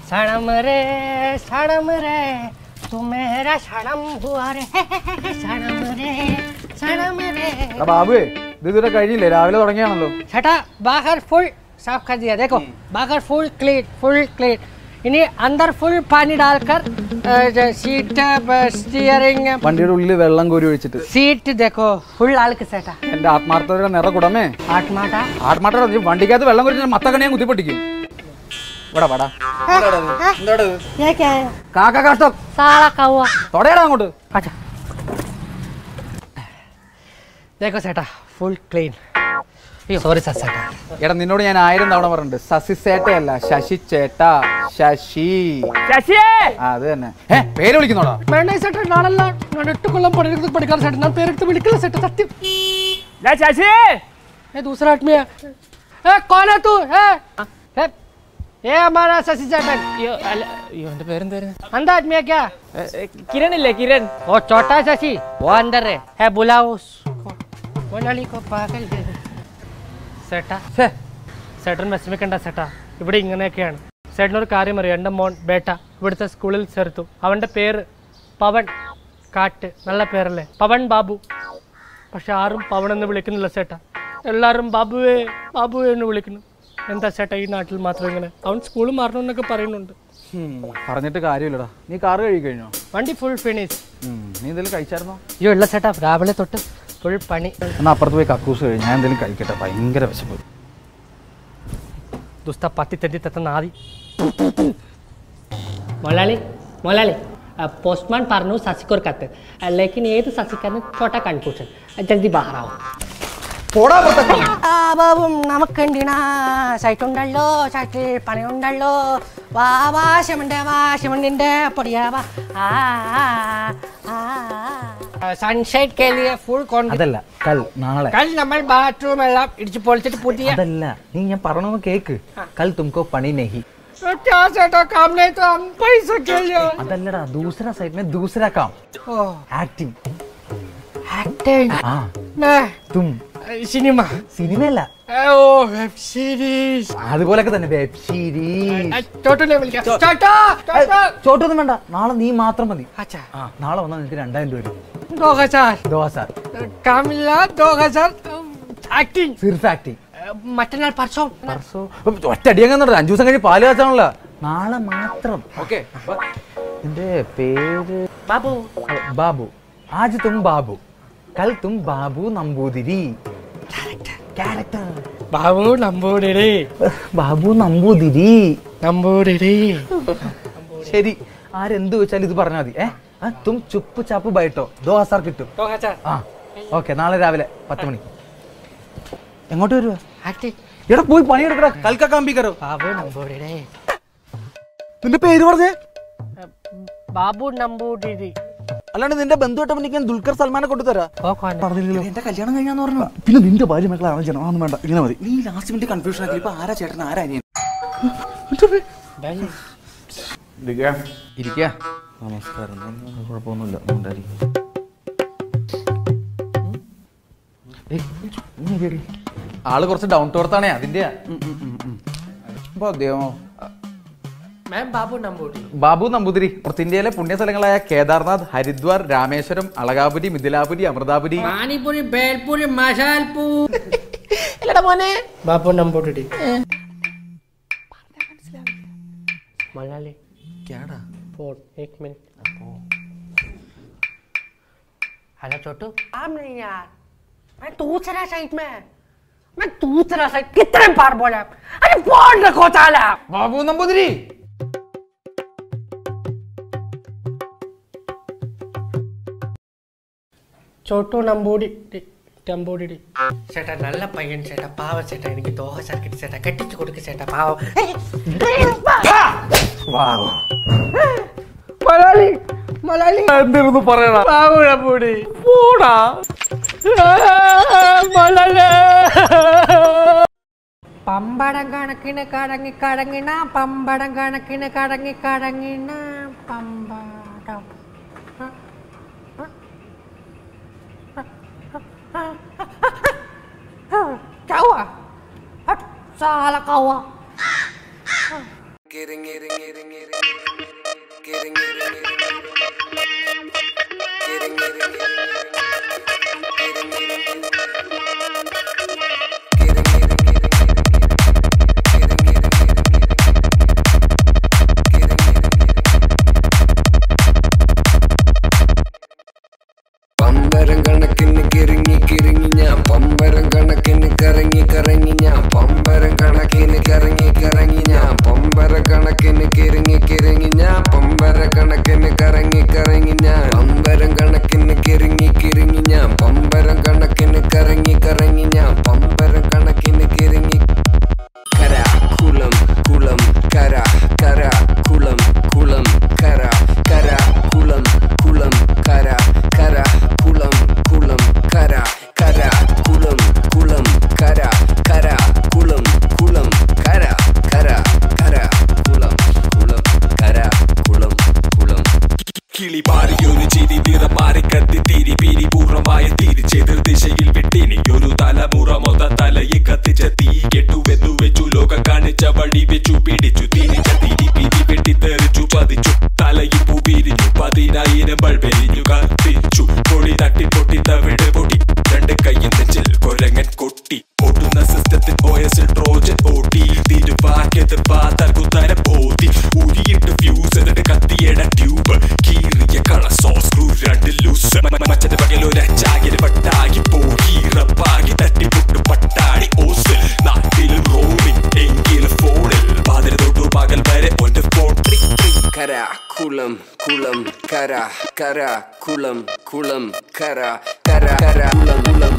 सनम रे तू मेरा सनम हुआ रे सनम रे बाबू ഇത് കഴിഞ്ഞില്ലേ രാവിലെ തുടങ്ങിയാണല്ലോ ചേട്ടാ बाहर फुल साफ कर दिया देखो बाहर फुल क्लीन इन्हीं अंदर फुल पानी डालकर सीट स्टीयरिंग വണ്ടിയുടെ ഉള്ളിൽ വെള്ളം കോരി ഒഴിച്ചിട്ട് सीट देखो फुल ആൾക്ക് ചേട്ടാ എന്റെ ആത്മാർത്ഥതയുടെ നിറകുടമേ ആത്മാർത്ഥത വണ്ടിക്കകത്ത് വെള്ളം കോരി മത്തക്കണി ഞാൻ കുത്തിപ്പൊട്ടിക്കും ഇവിടെ വാടാ കാക്ക കാഷ്ടം തൊടയടാ അങ്ങോട്ട് देखो ചേട്ടാ ഫുൾ ക്ലീൻ സോറി ചേട്ടാ എടാ നിന്നോട് ഞാൻ 1000 തവണ പറഞ്ഞിട്ടുണ്ട് ശശി ചേട്ടയല്ല ശശി ചേട്ടാ ശശി അത് തന്നെ പേര് വിളിക്കുന്നോടാ വേണ്ട ചേട്ടാ നാളല്ല ഞാൻ 8 കൊല്ലം പഠിക്കാൻ ചേട്ടാ ഞാൻ പേരെടുത്ത് വിളിക്കില്ല ചേട്ടാ സത്യം ശശി दूसरा आदमी है कौन है तू ये हमारा शशि चैतन ഇവന്റെ പേരെന്തായിരുന്നു अंदर आदमी है क्या കിരൺ ഇല്ലേ കിരൺ वो छोटा शशि वो अंदर है बुलाओ उसको वो नली को पागल सेटा सेटन വിഷമിക്കണ്ട സെട്ടാ ഇവിടെ ഇങ്ങനെയൊക്കെയാണ് സെട്ടനൊരു കാര്യം അറിയാം എൻ്റെ മോൻ ബേട്ട ഇവിടുത്തെ സ്കൂളിൽ ചേർത്തു അവൻ്റെ പേര് പവൻ കാട്ട് നല്ല പേരല്ലേ പവൻ ബാബു പക്ഷെ ആരും പവൻ എന്ന് വിളിക്കുന്നില്ല ചേട്ടാ എല്ലാവരും ബാബുവേ ബാബുവേ എന്ന് വിളിക്കുന്നു എന്താ ചേട്ടാ ഈ നാട്ടിൽ മാത്രം ഇങ്ങനെ അവൻ സ്കൂൾ മാറണമെന്നൊക്കെ പറയുന്നുണ്ട് പറഞ്ഞിട്ട് കാര്യമില്ലടാ നീ കാർ കഴുകി കഴിഞ്ഞോ വണ്ടി ഫുൾ ഫിനിഷ് നീ എന്തെങ്കിലും കഴിച്ചായിരുന്നോ അയ്യോ ഇല്ല ചേട്ടാ രാവിലെ തൊട്ട് ഫുൾ പണി എന്നാൽ അപ്പുറത്ത് പോയി കക്കൂസ് കഴിഞ്ഞു ഞാൻ എന്തെങ്കിലും കഴിക്കട്ടെ ഭയങ്കര വിശപ്പ് ദുസ്ത പത്തി തെറ്റി തെത്തുന്ന ആദി മൊലാളി പോസ്റ്റ്മാൻ പറഞ്ഞു ശശിക്കൊരു കത്ത് लेकिन ഏത് ശശിക്കാരന് छोटा कन्फ्यूजन जल्दी बाहर आओ ബാബും നമുക്കുണ്ടിനാ സൈറ്റ് ഉണ്ടല്ലോ സൈറ്റിൽ പണിയുണ്ടല്ലോ വാശമുണ്ടിന്റെ പൊടിയാവാ സൺഷൈഡ് കേലിയ ഫുൾ അതല്ല നാളെ നമ്മൾ ബാത്റൂം എല്ലാം ഇടിച്ചു പൊളിച്ചിട്ട് പുതിയ അതല്ല നീ ഞാൻ പറഞ്ഞൊന്ന് കേക്ക് കൽ തുമക്കോ പണി നഹി काम नहीं तो हम पैसा के लिए അതല്ലടാ दूसरा साइड में दूसरा काम एक्टिंग हाँ तुम സിനിമ സിനിമയല്ല വെബ് സീരീസ് അതുപോലൊക്കെ തന്നെ വെബ് സീരീസ് ചോട്ടൊന്നും വേണ്ട നാളെ നീ മാത്രം മതി നാളെ വന്നാൽ നിനക്ക് 2000 രൂപ 2000 एक्टिंग सिर्फ एक्टिंग മറ്റന്നാൾ പർസോ ഒറ്റടിയങ്ങ 5 ദിവസം കഴിഞ്ഞ് പാല് കാച്ചാണല്ലോ നാളെ മാത്രം ഓക്കെ നിന്റെ പേര് ബാബു ബാബു ആജ് തും ബാബു കൽ തും ബാബു നമ്പൂതിരി ക്യാരക്ടർ ബാബു നമ്പൂതിരി ശരി ആരെന്ത് വെച്ചാലും ഇത് പറഞ്ഞാൽ മതി തും ചുപ്പ് ചാപ്പ് ബൈട്ടോ 2000 കിട്ടും ഓക്കെ നാളെ രാവിലെ 10 മണി എങ്ങോട്ട് വരുവാ എടാ പോയി പണിയെടുക്കടാ കൽക്കാമ്പിക്കറോ നിന്റെ പേര് പറഞ്ഞേ ബാബു നമ്പൂതിരി അല്ലാണ്ട് നിന്റെ ബന്ധുവായിട്ട് എനിക്ക് ദുൽഖർ സൽമാനെ കൊണ്ടുതരാ പറഞ്ഞില്ലല്ലോ എന്റെ കല്യാണം കഴിഞ്ഞാന്ന് പറഞ്ഞു പിന്നെ നിന്റെ ഭാര്യ മക്കളെ ആലോചന ഒന്നും വേണ്ട ഇങ്ങനെ മതി നീ ലാസ്റ്റ് മിനിറ്റ് കൺഫ്യൂഷൻ ആക്കി ഇപ്പൊ ആരാ ചേട്ടൻ ആരാ അനിയൻ ഇരിക്ക നമസ്കാരം കുഴപ്പമൊന്നുമില്ല ആള് കുറച്ച് ഡൗൺ ടു എർത്ത് ആണേ അതിന്റെ ബാബു നമ്പൂതിരി നോർത്ത് ഇന്ത്യയിലെ പുണ്യ സ്ഥലങ്ങളായ Kedarnath Haridwar Rameswaram Alakapuri Mithilapuri Amritapuri panipuri bhelpuri Masalpur Babu Namboothiri Malayali phone 1 minute hello छोटू काम नहीं यार मैं दूसरा साइड कितने बार बोला अरे फोन रखो चाला ബാബു നമ്പൂതിരി छोटू നമ്പൂതിരി ചേട്ടാ നല്ല പയ്യൻ ചേട്ടാ പാവ ചേട്ടാ എനിക്ക് ദോഹ സർക്കിട്ട് ചേട്ടാ കെട്ടിച്ചു കൊടുക്ക് ചേട്ടാ പാവ മലയാളി എന്തിരുന്നു പറയണ ബാബു നമ്പൂതിരി പോടാ മലയാളി പമ്പടം കണക്കിന് കടങ്ങിന പമ്പടം കണക്കിന് കടങ്ങിന പമ്പടം क्या हुआ साला का हुआ പമ്പരം കണക്കിന് കിറങ്ങി കിറങ്ങി ഞാൻ പമ്പരം കണക്കിന് കറങ്ങി കറങ്ങി ഞാൻ പമ്പരം കണക്കിന് കറങ്ങി കറങ്ങി ഞാൻ പമ്പര കണക്കിന് കിറങ്ങി കിറങ്ങി ഞാൻ പമ്പര കണക്കിന് കറങ്ങി കറങ്ങി ഞാൻ പമ്പരം കണക്കിന് കിറങ്ങി കിറങ്ങി ഞാൻ പമ്പരം കണക്കിന് കറങ്ങി കറങ്ങി ഞാൻ പമ്പരം കണക്കിന് കിറങ്ങി കര കുളം കുളം കര കര കുളം കുളം കര കര കുളം കുളം കര കര കുളം കുളം കര കര കുളം കുളം കര കര കുളം കുളം കര കര കര കുളം കുളം കര കുളം കുളം കിളി പാറിയൊരു ചിരി നിറം മാറി കത്തി തിരി പിരി പൂർണ്ണമായ തിരിച്ചെതിർ ദിശയിൽ വിട്ടിനിയൊരു തലമുറ മൊത്ത തലയെ കത്തിച്ച തീ കെട്ടുവെന്നു വെച്ചു ലോകം കാണിച്ച വഴി വെച്ചു പിടിച്ചു തിരിച്ച തിരി പിരി വെട്ടിത്തെറിച്ചു പതിച്ചു തലയിൽ പൂ പിരിഞ്ഞു 10,000 ബൾബെരിഞ്ഞു കത്തിച്ചു പൊടി തട്ടി പൊട്ടി തവിട് പൊടി രണ്ട് കയ്യിൽ നെഞ്ചിൽ കൊരങ്ങൻ കൊട്ടി ഓട്ടുന്ന സിസ്റ്റത്തിൽ OSൽ ട്രോജൻ ഓട്ടി തിരുവാക്കിയത് പാത്താൽ കുത്തര പോതി ഉരിയിട്ട് ഫ്യൂസ് എന്നിട്ട് കത്തിയുടെ ട്യൂബ് കീറിയ കള സോസ് സ്ക്രൂ രണ്ട് ലൂസ് മച്ചന്റെ പകലൊരച്ചാകിന് പട്ടാകി പോയി റപ്പാകി തട്ടിപ്പൊട്ടു പട്ടാടി ഓസ് നാട്ടിലും റോമിൽ എങ്കിലും ഫോണിൽ പാതിര തൊട്ടു പകൽ വരെ ഒന്റെ ഫോൺ കര കുളം കുളം കര കര കുളം കുളം കര കര കര കുളം കുളം